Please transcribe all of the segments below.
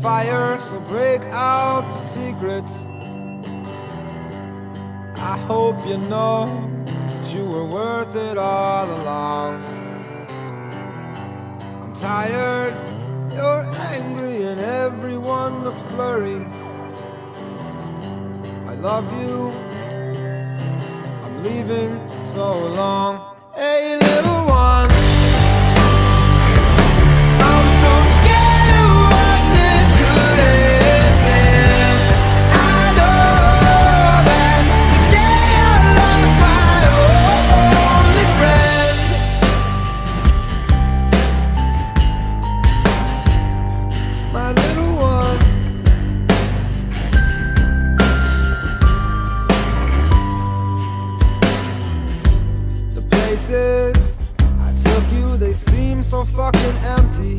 fire, so break out the secrets. I hope you know that you were worth it all along. I'm tired, you're angry, and everyone looks blurry. I love you, I'm leaving, so long. Hey, little one, I'm so scared of what this could have been. I know that today I lost my only friend. My little one, the places I took you, they seem so fucking empty.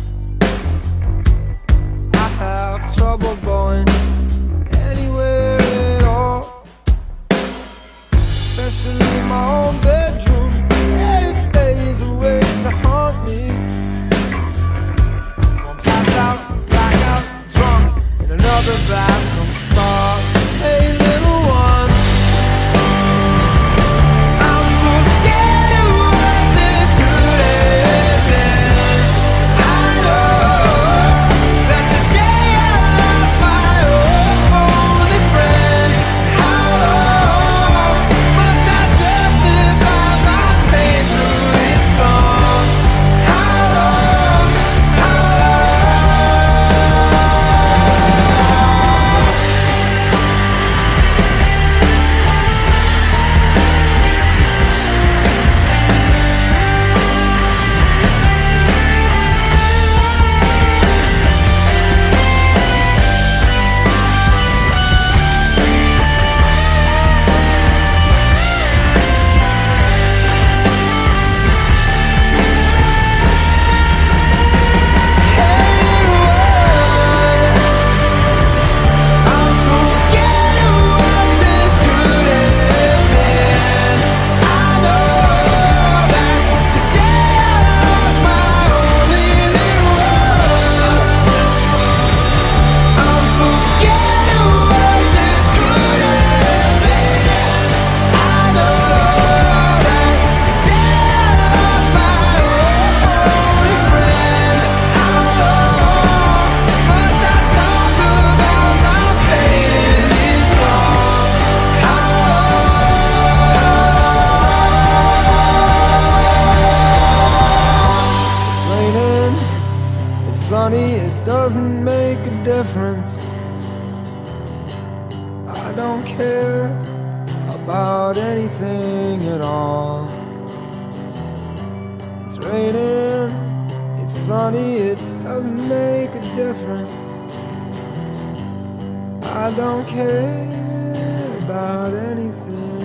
I have trouble going anywhere at all, especially my own bedroom. It stays awake to haunt me. So I'm passed out, blackout, drunk in another bathroom stall. Hey, little one, I'm so scared of what this could have been. I know that today I lost my only friend. How long must I justify my pain through these songs? How long, how sunny, it doesn't make a difference. I don't care about anything at all. It's raining, it's sunny, it doesn't make a difference. I don't care about anything.